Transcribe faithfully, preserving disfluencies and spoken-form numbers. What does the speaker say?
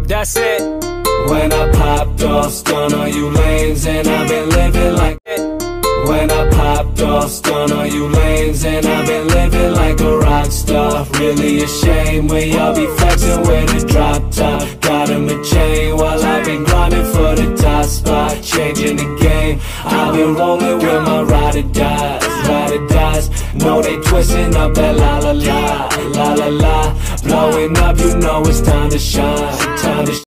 That's it. When I popped off, stun on you lanes, and I've been living like it. When I popped off, stun on you lanes, and I've been living like a rock star. Really a shame when y'all be flexing with a drop top. Got him a chain while I've been grinding for the top spot. Changing the game, I've been rolling with my ride or dies, ride or dies. Know they twisting up that la la la, la la la. Blowing up, you know it's time to shine, time to shine.